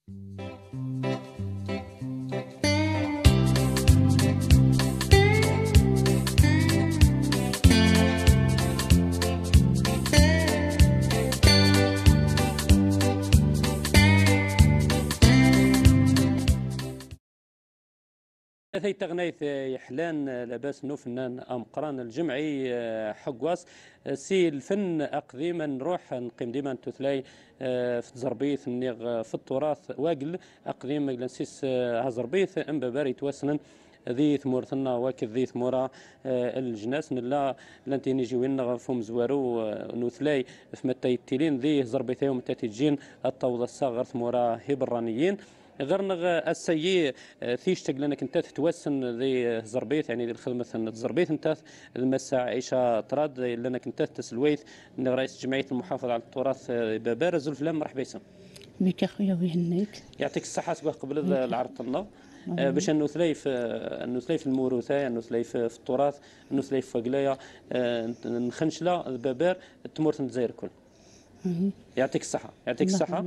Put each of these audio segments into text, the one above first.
ثي تغنيث يحلان لاباس نو فنان أمقران الجمعي حقواس سي الفن أقديما نروح نقيم ديما تثلاي في تزربيث نيغ في التراث واقل أقديم لنسيس هزربيث أم بباري توسنن ذي ثمورثنا واكد ذي ثمورة الجناس نلا لانتيني جوين فم زوارو نوثلاي في متى يتيلين ذي زربيثي ومتى تجين الطوضة الصغر ثمورة هبرانيين غير السيء ثيش لنا كنت تتوسن ذي زربيث يعني الخدمة زربيث انت المسا عيشة طراد لنا كنت تسلويث من رئيس جمعية المحافظة على التراث بابارز الفلام مرحبا يسم بك اخويا ويهنيك يعطيك الصحة تبقى قبل العرض لنا باش نثلي في الموروثة نثلي في التراث نثلي في قلايا نخنشلا بابار التمورث الجزائر كل يعطيك الصحة يعطيك الصحة.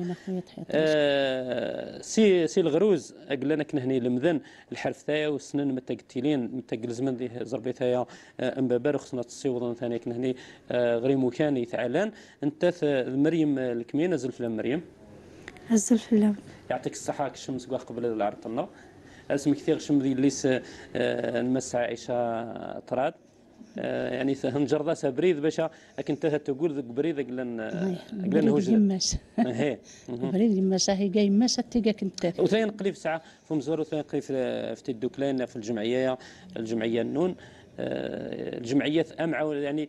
سي الغروز قلنا كنهني لمذن الحرف ثايا والسنن متقتلين متقل زمن ذي زربي ثايا ام بابار خصنا تصيوض ثاني كنهني غري مكاني ثعلان انت مريم الكمين نزل فيلم مريم نزل فيلم يعطيك الصحة كشمس قبل العرض لنا اسمك كثير شم ذي ليس المسا عيشة طراد يعني هنجردا سبريد باش كنت تقول ذك بريد قلن هوج يماس هي بريد يماس هي جاي يماس تيجا كنت وثاني نقلي في ساعه في مزور وثاني نقلي في الدوكلين في الجمعيه النون الجمعيه امع يعني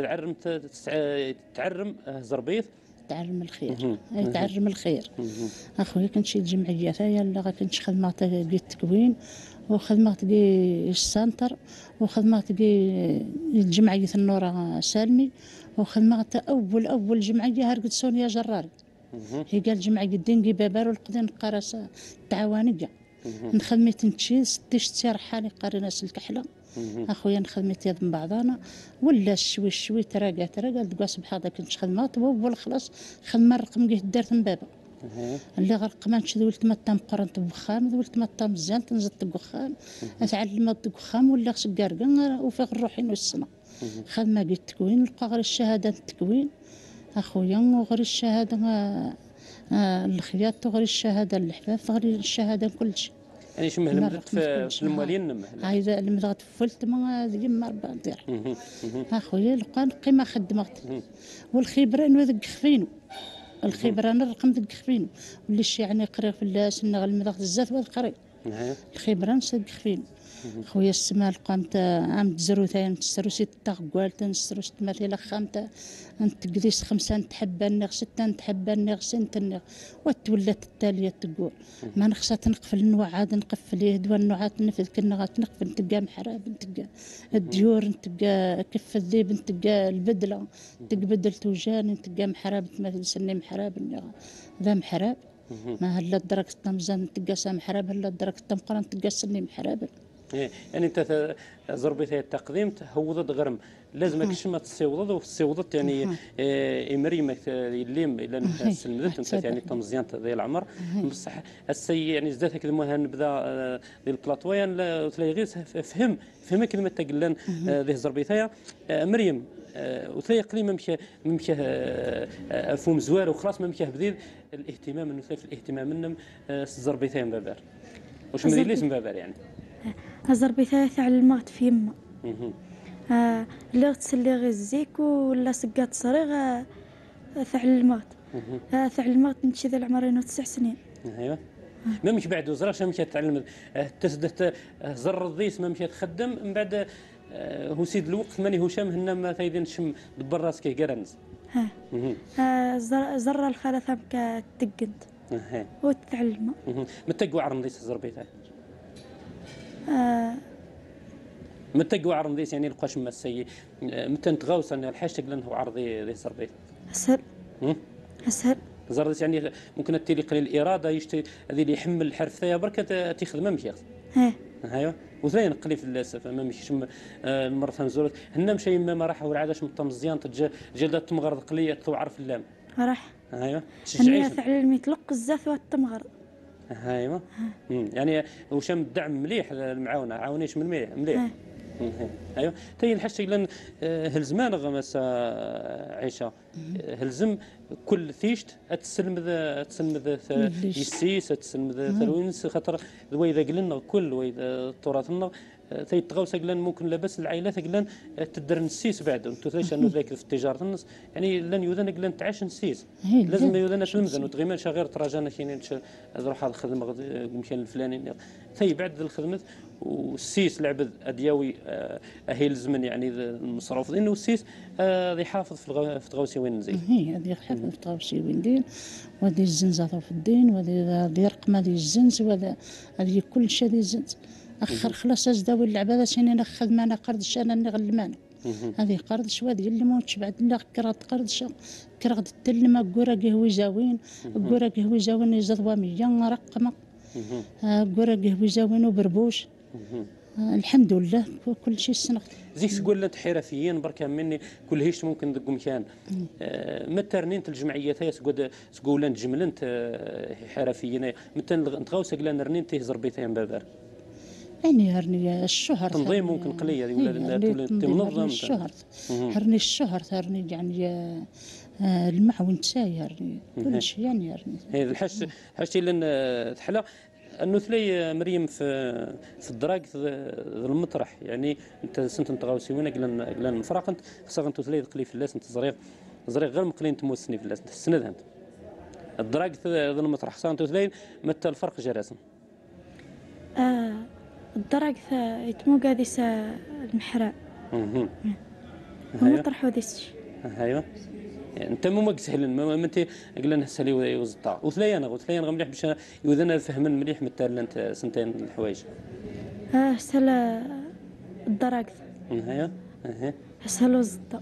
تعرم زربيث تعرم الخير تعرم الخير اخويا كنشي الجمعيه هي اللي كنت خدمات التكوين وخدمات السنتر وخدمات الجمعيه النورة سالمي وخدمات اول جمعيه هرقد سونيا جراري هي قال جمعيه الدين بابار والقدين قرصه التعاونيه نخدمت نتشي ستيش تسير حالي قرينا الكحله اخويا نخدمت يد من بعضنا ولا شوي تراقع تقاس بحال كنت خدمات وول خلاص خدمه رقم جه دارت من بابا اللي غرق ما نشد ولت ما تام قرنت بخام ولت ما تام مزيان تنزلت بخام اتعلمت بخام ولا سكاركا وفي روحي والسنه خدمه قلت التكوين لقى غير الشهاده التكوين اخويا وغير الشهاده الخياط وغير الشهاده الحفاف غير الشهاده كل شيء يعني شو مهلمت في الموالين نمه هاي المدغت فلت ما يما ربع دير اخويا لقى قيمه خدمت والخبره نذق خفينو الخبره نرقم ذق خفينو واللي شي يعني قري في اللاس نغ المدغت الزات والقري الخبره نصدق خفينو خويا السماء قامت عام تزروثين تسرو ست تغوال تنسرو ست مثلا خامته انت قديس خمسه نتحبى النغ سته نتحبى النغ سنت النغ وتولات التاليه تقول ما نخشى تنقفل النوع عاد نقفل يهدوا النوعات نفذ كنا نقفل نتلقى محراب نتلقى الديور نتلقى كف الذيب نتلقى البدله تقبدل توجان نتلقى محراب مثل سني محراب النغ ذا محراب ما هلا درك الطمزان نتلقى سام محراب هلا درك الطمقران نتلقى سني محراب يعني انت زربيتها التقديم هوضت غرم لازم كشما تصيوضت وتصيوضت يعني مريمك الليم الى سلمت انت يعني تمزيان ذي العمر بصح السي يعني زدت كلمه نبدا ذي البلاطويان تلاقي غير فهم كلمه تقلن ذي زربيتها مريم وثلاقي قليل ممشى فوم زوار وخلاص ممشى بديل الاهتمام انه في الاهتمام منهم زربيتها بابار واش مدير ليش بابار يعني زربي ثلاثة على المغت في يما لا تسلي غير الزيك ولا سقات صريغ ثعل المغت ثعل المغت نمشي ذا العمرين 9 سنين ايوا ما مش بعد وزراش مشى تعلم تسدت زر الضيس ما مشى تخدم من بعد هو سيد الوقت ماني هشام هنا ما تايدين شم دبر راسك كرنز زر الخاله ثمك تقنت وتعلم متى عرم ضيس زربيتها متى عرم ضيس يعني القش ما السي متى نتغاوس ان الحاجه لانه عرضي ذي زربيت اسهل زربيت يعني ممكن التيلي قليل الاراده يشتي هذه اللي يحمل الحرف ثايا بركه تاخذ ما مشي ايوا وثاني نقلي في الاسف ما مشيش المره نزورت هنا مشى ما راح والعاده مطا مزيان جلدت تمغرد قليه تو عرف اللام راح ايوا انا فعلا ميتلق الزاف والتمغر ايوا. يعني وشام الدعم مليح المعاونه عاونيش من مليح مليح. ايوا تاي الحاجه لان هلزمان غمس عيشه هلزم كل ثيشت تسلم يسيس تسلم ثروينس خاطر واذا قلنا كل واذا تراثنا تيتغاوس قلنا ممكن لاباس العائلات قلنا تدر نسيس بعد انت ثلاث انه ذاك في التجاره النص يعني لن يودن قلنا تعيش نسيس لازم يودن تلمذن وتغيمان غير تراجعنا كاينين نروح هذا الخدمه المكان الفلاني ثي بعد الخدمه والسيس العبد ادياوي اهيل الزمن يعني المصروف لانه السيس يحافظ في تغاوسي وين نزيد هي هذه يحافظ في تغاوسي وين دين وهذه الزنزه في الدين وهذه يرقم هذه الزنز وهذا هذه كل شيء هذه الزنز اخر خلاص ازداوي العباده سيني ناخذ معنا قردش انا نغلمان هذه قردش وهذه اللي موتش بعد لا كرات قردش كرات التلمه كورا قهوي زاوين كورا قهوي زاوين يزضوا 100 رقمه كورا قهوي زاوين وبربوش الحمد لله كل شيء السنه زيك تقول لنا حرفيين بركه مني كل هيش ممكن دق مكان متى رنينت الجمعيات هي تقول لنا جملنت حرفيين متى نتغاوس قلنا رنينت تهزر بيتين بابار يعني هرني الشهر تنظيم ممكن قليل ولا تنظم الشهر هرني الشهر هرني يعني المعون تاعي هرني كل شيء يعني هرني هذه الحاجه اللي تحلى انه ثلي مريم في الدراك المطرح يعني انت سنت نتغاوسي وين قلنا نفرق انت خاصك انت ثلي تقلي في اللاس انت زريق غير مقلين تموسني في اللاس انت السند انت الدراك المطرح خاصك انت ثلي متى الفرق جراسم الدرج يتمو قاديس المحراب المطرح وديسش ايوا انت مو سهل ما انت قلنا سالي وزطا وثليانا مليح باش يوذنا فهمن مليح مثلا انت سنتين الحوايج سلا الدرج ايوا سلا وزطا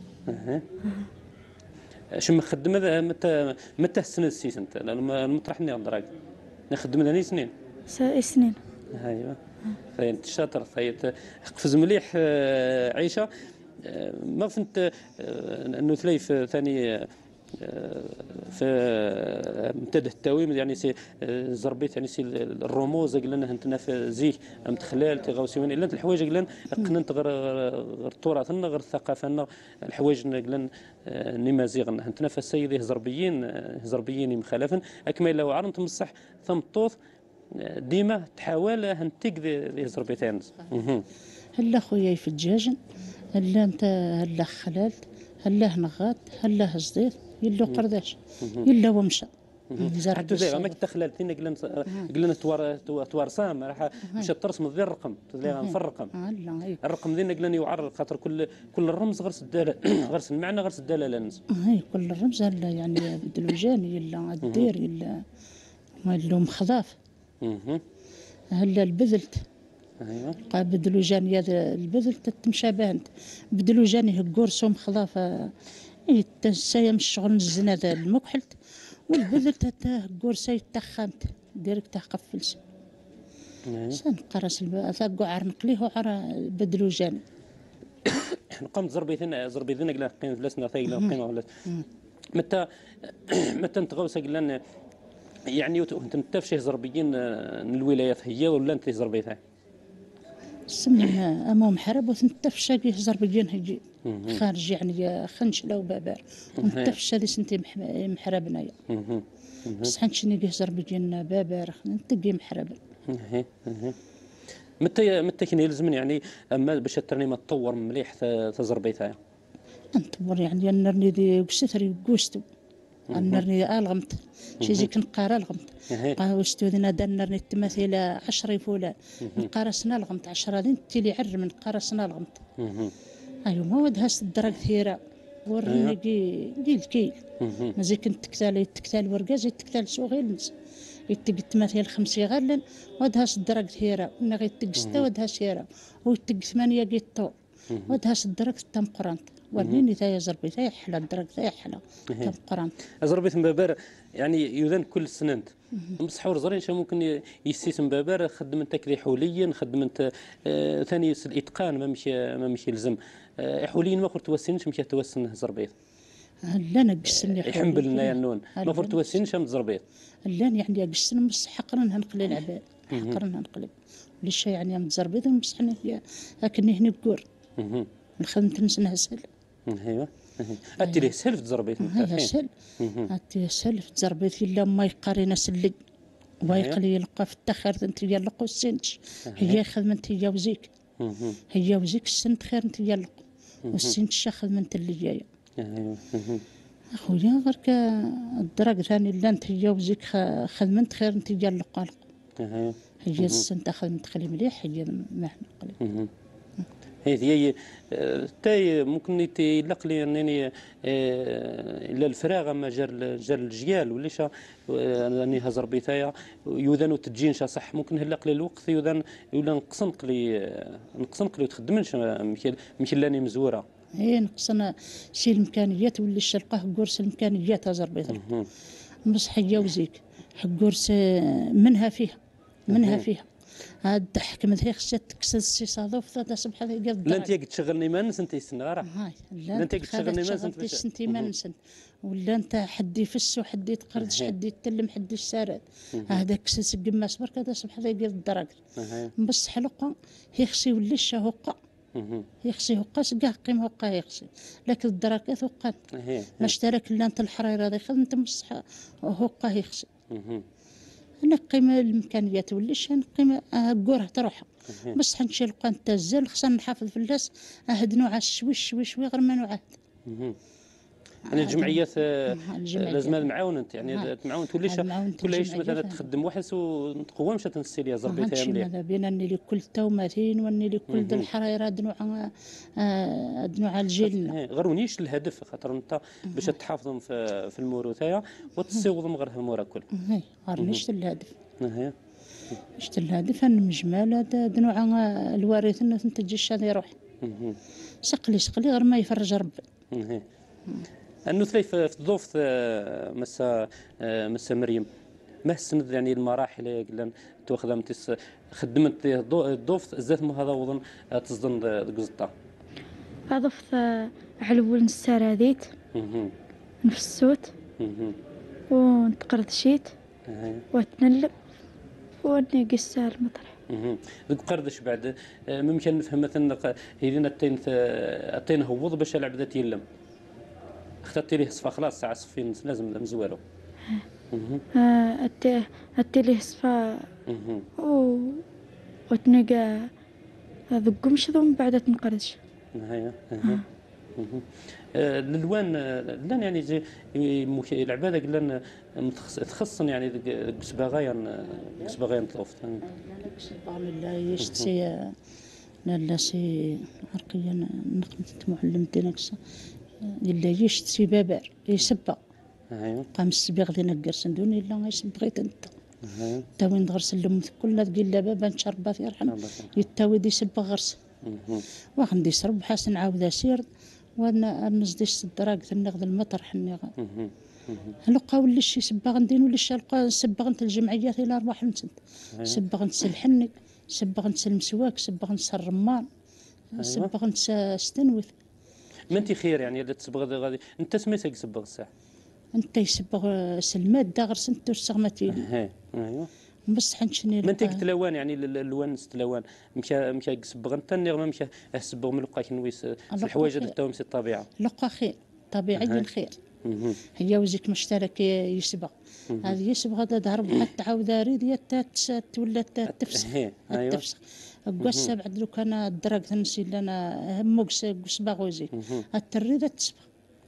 شم خدم متى السنه السيس انت المطرح ني الدرج نخدم لنا سنين سنين ايوا انت شاطر قفز مليح عيشه ما فهمت انه ثلاث ثاني في منتدى التاويم يعني سي زربيت يعني سي الرموز قلنا هنتنا في زيه متخلال تغاوسيون الا الحوايج قلنا قننت غير تراثنا غير ثقافتنا الحوايج قلنا نمازيغنا هنتنا في السيد زربيين مخالفا اكما الا وعرنت مصح ثم طوث ديما تحاول هنتيك ذي زربيتين هلا خويا في الدجاجن هلا انت هلا خلالت هلا نغات هلا هزديت يلا قرداش يلا ومشى حتى زي ما تخلال فينا قلنا توار سام راح باش ترسم ذي الرقم تلاقي في الرقم الرقم ذينا قلنا يعرض خاطر كل الرمز غير الداله غير المعنى غير الداله لنز كل الرمز هلا يعني بدلوجاني يلا الدير يلا مخضاف هلا البذلت ايوه بدلوجاني هذا البذلت تمشى باهنت بدلوجاني هكورسوم خضافه التنسايا من الشغل نزن هذا المكحلت والبذلت حتى هكورساي تخمت ديريكت تقفلس سان قرص ثاقعر نقليه وعرى بدلوجاني قمت زربيتنا قلنا قيم فلسنا ثايله قيمه ولا متى نتغوص قلنا يعني انت في شي زربيين الولايات هي ولا انت زربيتها سمنا امام حرب وتنتفشى كي زربيين هجي خارج يعني خنش لو بابار ونتفشى لي سنتي محربنا بس حنشني كي زربيين بابار نتقي محرب متى كان يلزم يعني اما باش الترنيمه تطور مليح تزربيتها نطور يعني نرني دي وكستري وكوستو نرني الغمت شي زي كنقارا الغمت واستو ذنا نرني التماثيل 10 فلان نقارسنا الغمت 10 دين تيلي عر من قارسنا الغمت ايوا ما ودهاش الدرك ثيرا ورني كي الكيل مازال كنت تكتال ورقاز تكتال سوغيل يتق التماثيل 5 غالن ودهاش الدرك ثيرا غير يتق 6 ودهاش ثيرا ويتق 8 كيطو ودهاش الدرك تم قرانت ورنيني ثايا زربي ثايا حلا الدرك ثايا حلا تم قرانت زربيت مبابر يعني يذن كل سننت مصحور زرين شا ممكن يسيس مبابر خدم انت كذي حوليا خدم انت ثاني الاتقان ما مشي يلزم حوليا ما قلت توسنش مشي توسن زربيت لا نقصني يحمل لنا النون ما فرت وسين شم تزربيط لا يعني قصنا بس حقرنها نقلي العباد حقرنها نقلب ليش يعني متزربيط بصح هي لكن هنا بكور الخدمة نسنها سهل ايوا أتي ليه سهل في تزربيط هي سهل أتي سهل في تزربيط إلا ما يقارينا سلي ويقلي يلقى في التخير انت يلقى السنتش هي خدمة انت وزيك هي وزيك السنت خير انت يلقى والسنتش خدمة اللي جاية اخويا غير الدرك ثاني اللي انت هي وزيك خدمة خير انت يلقى هي السنت خدمة خلي مليح هي ما احنا قليل هي تاي ممكن يلق لي انني الى الفراغ اما جار الجيال وليش اني هزر بيتايا يوذن تجينش صح ممكن هلق لي الوقت يوذن ولا نقصنق لي وتخدمنش ماشي لاني مزوره هي نقصنا شي الامكانيات واللي شلقاه قرص الامكانيات هزر بيتك بس حيا وزيك حقورس منها فيها هاد حكمت هي خصها تكسر السي صادوف تا صبح هذا قد لا انت تشغلني ما نسنت يسنى راه هاي لا انت تشغلني ما نسنت ما نسنت ولا انت حد يفس وحد يتقردش حد يتلم حد يسارد هذا كسس قماس برك هذا صبح هذا قد الدرك بس حلقه هي خصي يولي الشهوقه هي خصي هقاس كاع قيمه هقا هي خصي لكن الدركات هقا ما اشترك الا انت الحرير هذا خدمت مصح هقا هي خصي انا قيمه الامكانيات وليش قيمه كوره تروحها بس حنمشي لقى انت الزل خصنا نحافظ في الناس هاد نوع شوي غير ما نوعات يعني الجمعيات لازم نعاون انت يعني تعاون توليش كلش مثلا تخدم وحس ونتقوى مشات نسيليا زربيتها مليح ماذا بينا اني لكل تومتين واني لكل الحراير هاد نوع الجيل غير ونيش الهدف خاطر انت باش تحافظهم في الموروثيه وتصيوضهم غير المورا كل غير نيش الهدف نيش الهدف ان مجمال هاد نوع الوارث انه تنتج الشان يروح سقلي غير ما يفرج ربي النثلي في الضوف مسا مريم ما السند يعني المراحل قلنا تاخذ خدمت الضوف زات ما هذا وظن تصدن قزطه اضفت على السراديت نفس الصوت ونتقرض شيت وتنلب وني قسال المطرح ذوك قردش بعد ممكن نفهم مثلا هيدين التين هوض باش العبده يلم اخترت ليه صفا خلاص ساعه صفين لازم مزوالو أتي ليه صفا وتنقى ذوق مش ذوم بعد تنقردش هيا الالوان لان يعني زي العباده قلنا تخصن يعني قصباغيان طلوف لا يشتي لا سي عرقيا نقمت معلم دينكس إلا يشتي بابار يسبق قام السبيغ اللي نقر سندوني إلا يسبغيت أنت تاوين غرس اللي كلها تقول لا بابا نشربات يرحم يتاوي يسبغ غرس وغندي يسرب حسن عاود اسير وانا نزديش الدراك النغد المطر حني لقاو اللي شي سباغ ندين ولا شي لقى سباغ نت الجمعيات الى ارواح نسد سباغ نت الحنك سباغ نت المسواك سباغ نت الرمان سباغ نت استنوث ما انت خير يعني اذا تسبغ غادي انت سميتك تسبغ الساعه انت يسبغ سلمات داغر سنت السغمتي ايوا بس حنشني ما انت تلوان يعني الالوان ستلوان مشى يسبغ انت النغمه مشى يسبغ من لقاك نويس الحوايج هذا تاهم سي الطبيعه لقى خير طبيعي الخير هي وزيك مشترك يسبغ هذه يسبغ هذا ضرب حتى عاود ريد يتات ولا تفسخ التفسخ قص بعد لو كان الدرك تنسي لنا هموكس قصباغ وزيك التريده تسبغ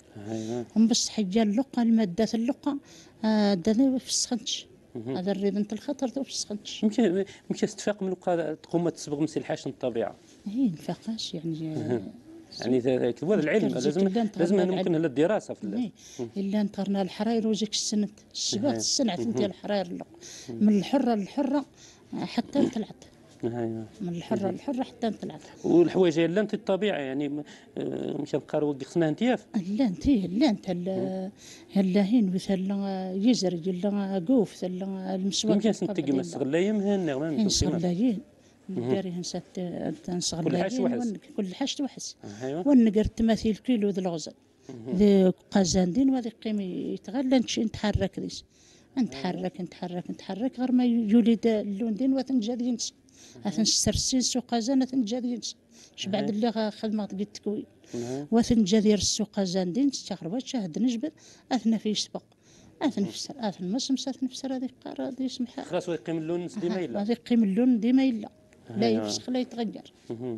بس حاجه اللقه الماده اللقه دنا في السخنش هذا الريد انت الخطر في السخنش يمكن استفاق من تقوم تسبغ من الحاش الطبيعه هي نفاقاش يعني يعني هو العلم لازم ممكن هلا الدراسه في الا انطرنا الحراير وجيك السنه السنه انت الحراير من الحره للحره حتى طلعت من الحره للحره حتى طلعت والحوايج لا انت الطبيعه يعني مش نبقى وقفنا انت لا انت هلا هين مثلا يزرج لا قوف لا المسواك يمكن سنتقي ما استغلايم هنا ما مش استغلايين داري نسغلايين كل حاجه وحس ونقر التماثيل كيلو ذ الغزل ذي قازاندين وهذا قيم يتغلى نمشي نتحرك ديس نتحرك غير ما يولد اللون دين وتنجادينس أثنسرسين سو قازان أثنجادينس بعد اللي خدمة قد تكوي وثنجادير السو قازان دين تستغرب شاهد نجبد أثنى في سبق أثن مسمس أثنفسر هذه قارة دي سمحة خلاص ويقيم اللون ديما يلا هذه قيم اللون ديما يلا لا يفسخ لا يتغير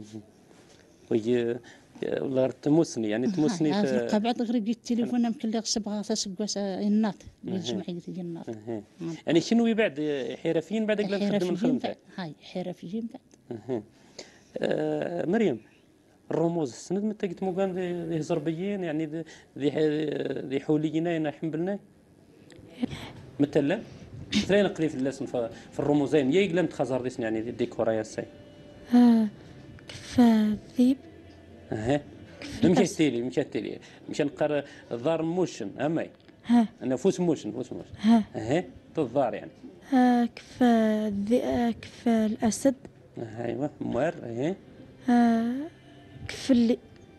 وي والله تموسني يعني تموسني في بعد غير التليفون يمكن اللي غصبها تسقس الناط الجمعية ديال الناط يعني شنو بعد حرفيين بعد قبل نخدم الخدمة هاي حرفيين بعد مريم الرموز السند متى قلت مو كان ذي زربيين يعني ذي حوليين حنبلنا مثلا ثرين قليل في اللسن في الرموزين يقلم تخزر ديسن يعني الديكور يا سي كيف ذيب مشى نقرا الدار موشن امي انا فوس موشن الدار يعني كيف الاسد ايوا موار كيف اللي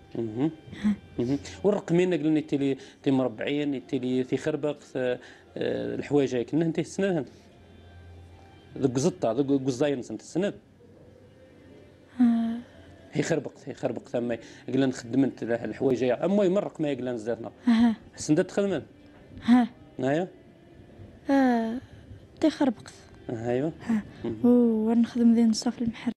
والرقمين قلنا تي مربعين تي خربق الحوايج هيك كنا انت السند ذوك زطه ذوك قزاين انت السند هي خربق ثم قلنا نخدم انت الحوايج امي مرق ما قلنا زاتنا سندت تخدم ايوا تي خربقت ايوا ونخدم ذي نصاف المحل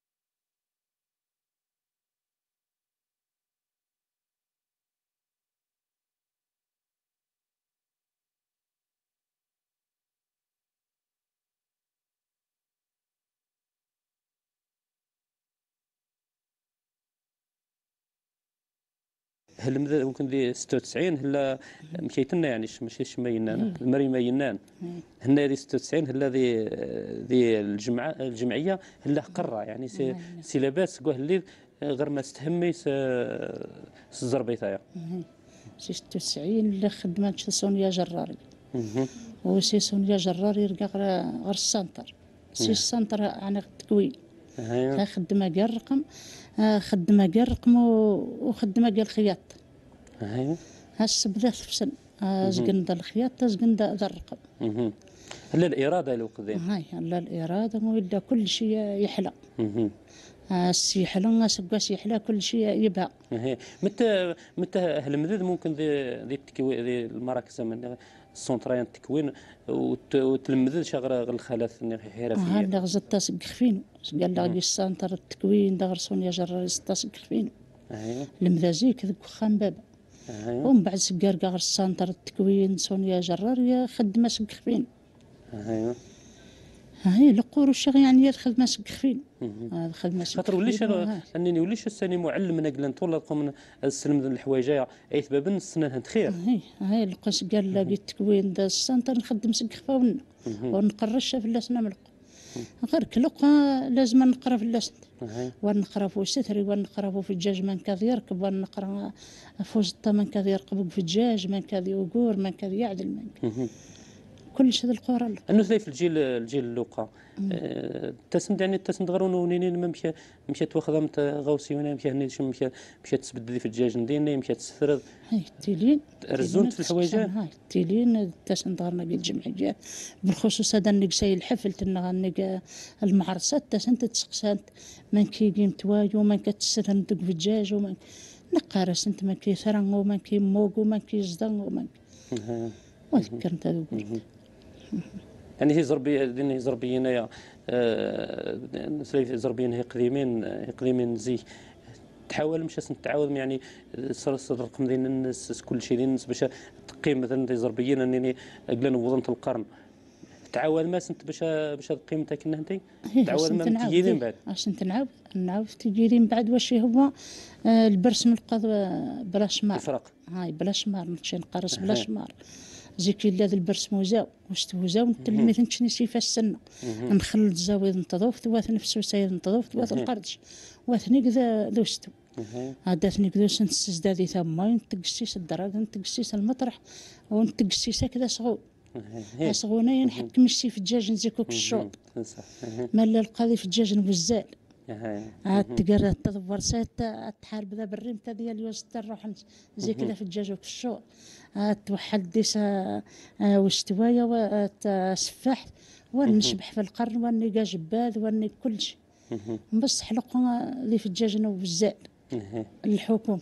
هل ممكن ذي 96 هلا مشيتنا يعني ماشي شمينان المريمه ينان هنا ذي 96 هلا ذي الجمعيه هلا قرة يعني سي لاباس قوه اللي غير ما استهمي الزربيطايا سي 96 اللي خدمت سونيا جراري وسي سونيا جراري رقا غير السنتر سي السنتر يعني التكوين خدمه كاع الرقم خدمه كاع الرقم وخدمه كاع الخياط هاس بدات في سن زقندا الخياط زقندا ذا الرقم هلا الاراده لو قديم هاي هلا الاراده ولا كل شيء يحلى السيحلة سقاس يحلى كل شيء يبها متى هالمدد ممكن ذي التكوين ذي المراكز من السونترين التكوين وتلمذ شغل الخلاث حرفيه هذا غزت سق خفينو قال لي السانتر التكوين دغر سونيا جرار سق خفينو المذازيك ذوك خان بابا ومن بعد سقار غير السانتر التكوين سونيا جرار خدمه سق خفينو هاي القور والشغل يعني يدخل ماسك خفين هذا خدمه خاطر وليش انني وليش السني معلم انا قلنا طول قوم السلم الحوايجه اي باب السنه خير هاي القص قال لي التكوين دا السنتر نخدم سق خفاونا ونقرش في اللسنه ملق غير كلق لازم نقرا في اللسن ونقرا في الستري ونقرا في الدجاج من كذا يركب ونقرا في الزطه من كذا يركب في الدجاج من كذا يوقور من كذا يعدل من كل شيء القرى انه في الجيل اللوقا تسند يعني تسند غرون ونينين ما مشات واخذه مت غوسي وانا مشات تسبد في الدجاج نديني مشات تسرد هاي التيلين رزونت في الحوايج هاي التيلين تسند غرنا بيت الجمعيات بالخصوص هذا النقساي الحفل تنغ المعرسات تسند تسقسانت من كيجي متواجو من كتسرد ندق في الدجاج ومن نقارس انت من كيثرن ومن كيموق ومن كيزدن ومن وذكرت هذا يعني هي زربيين يا زربيين هي قديمين زي تحاول مش نتعاود يعني صار الرقم ديال الناس كل شيء ديال الناس باش تقيم مثلا زربيين انني قبل نوضنت القرن تعاود ما سنت باش قيمتها كنا انت تعاود ما تجيرين بعد عشان نعاود تجيرين بعد واش هو البرس من القض بلا شمار الفرق هاي بلا شمار نمشي نقرص بلا شمار زيك الا البرس موزاو واش توزاو نتلمي تنشني سيفا السنه نخلط الزاويه نتضوفت واث نفسو سايد نتضوفت واث القردش واثني كذا دوستو هذا ثني كذا نستزدادي ثما نتقسيس الدراج نتقسيس المطرح ونتقسيس هكذا صغو صغونا نحكم الشي في الدجاج نزيكو بالشوط مالا القاضي في الدجاج نوزال عاد تقرا تدور سات تحارب ذا بالريم تدي اليوز تروح زي كذا في الدجاج وفي الشوط توحد ديسا واستوايا وسفاح ونشبح في القرن وني جباذ وني كل شيء بس حلقنا اللي في الدجاج انا وبزاف الحكومة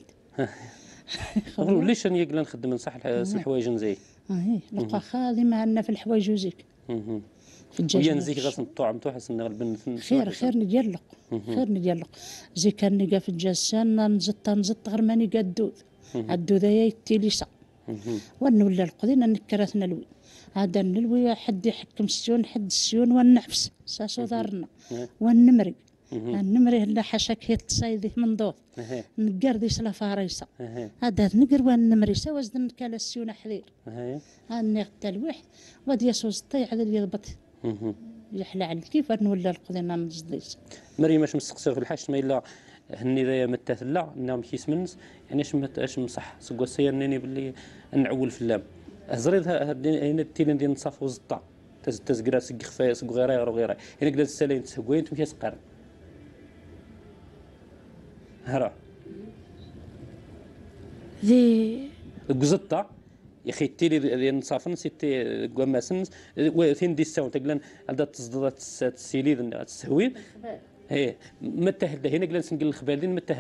ليش انا يقدر نخدم نصح الحوايج نزي لقى خاذي معنا في الحوايج وزيك في الدجاج ويا نزيك غاس الطعم توحس ان البن خير نديرلق زي كان نلقى في الجسان نزط غير ما نلقى الدود هي التيليسا ونولى القضينا نكرتنا الوي عاد نلوي حد يحكم السيون حد السيون والنعفس ساسو دارنا والنمري النمري هلا حاشاك هي تصايده من دوط نقردي سلا فاريسا هذا نقر والنمري سوا زدن كالا السيون حذير هاني التلويح ودي يسوز طيع هذا اللي يضبط يحلى على كيف نولى القضينا نزديس مريم اش مسقسي في الحاج ما الا هني ذا متاثلا انهم كيس منس يعني اش مصح سقوا سيرني باللي نعول في اللام هزريد هنا التيلين ديال نصاف وزطا تزقرا سق خفايا سق غيره وغيره هنا قدرت السالين تسوين تمشي سقر هرا ذي قزطا يا اخي التيلي ديال نصافن سيتي كما سنس وثين دي الساون تقلن عندها تصددات السيليد تسهوين ايه متى هنا جلس نقول الخبالين متى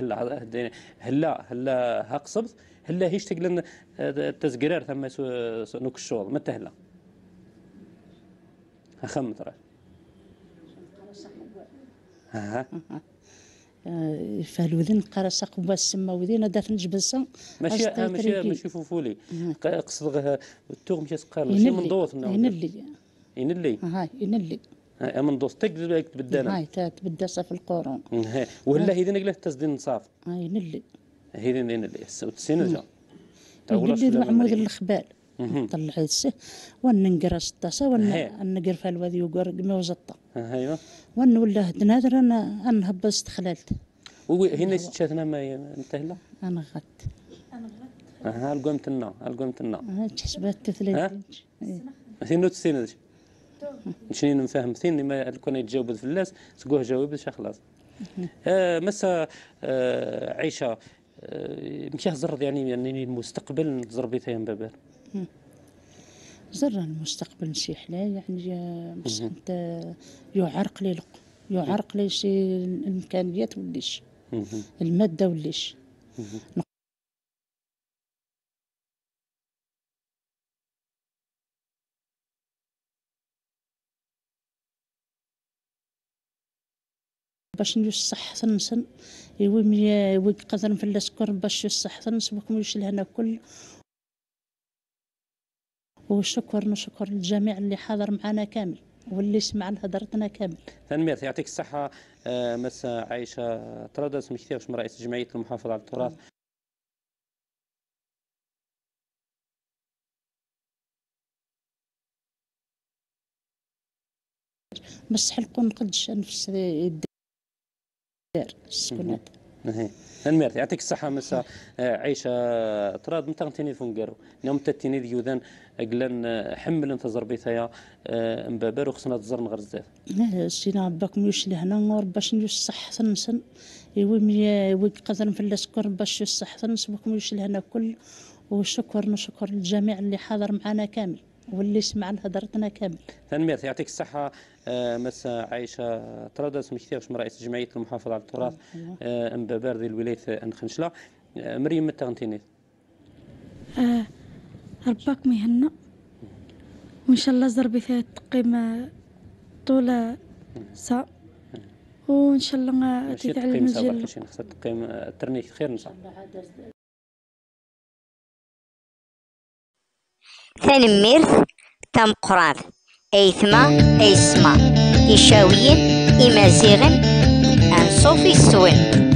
هلا هقصبت هلا هيش تقلن التزقرار ثم نوك الشوط متى هلا هخم ترى فالوذين قرص قبا السما وذين دات نجبسا ماشي فوفولي قصد التوغ مشي سقار ماشي من دوط ينلي من دوط تقدر تبدانا هاي تبدا في القرون ولا هذين قلت تسدين نصاف ينلي هذين السنه يقول معمود الخبال طلع السه وننقر السطاسه وننقر في الوادي وقر موزطه ايوه ونولى هدنادر انا نهبط استخلالت هنا شاتنا ما انتهى انا غت القمتنا تحسبات تثليث ثين نوت شنو نفهم ثين ما كنا يتجاوب في الناس سقوه جاوب خلاص مسا عيشه مشى زرد يعني المستقبل زربيتها بابار زر المستقبل نشي حلا يعني بس انت يعرق لي شي الامكانيات وليش الماده وليش باش نصح ثنسن وي قدر في السكر باش يصح ثنس بكم يش لهنا كل نشكر الجميع اللي حاضر معنا كامل واللي سمع هدرتنا كامل. تنمير يعطيك الصحة مسا عايشة طرادس مكتيرش من رئيس جمعية المحافظة على التراث. بس حلقوا نقدش نفس الدار السكنات. تنمير يعطيك الصحة مسا عايشة طراد متغنتيني فنقارو نوم تتيني ديودان أقلن حمل انت زربيتها مبابر وخصنا تزرن غرزات. سينا باكم يوش لهنا نور باش نيوش صح ثنسن وي قدر في السكر باش يصح ثنس باكم يوش لهنا كل نشكر الجميع اللي حاضر معنا كامل واللي سمع هدرتنا كامل. تنمير يعطيك الصحة مسا عايشة طرادس مكتيرش من رئيس جمعية المحافظة على التراث مبابر ذي الولاية نخنشلة. مريم متى غنتيني؟ رباكم يهنا وإن شاء الله زربي فيها تقيم طول ساعة وإن شاء الله تتعلم المجال خاصها تقيم ترنيك خير نصح. تنمير تم قران أيثما أيسما إشاويين إمازيغن أنصوفي السوين.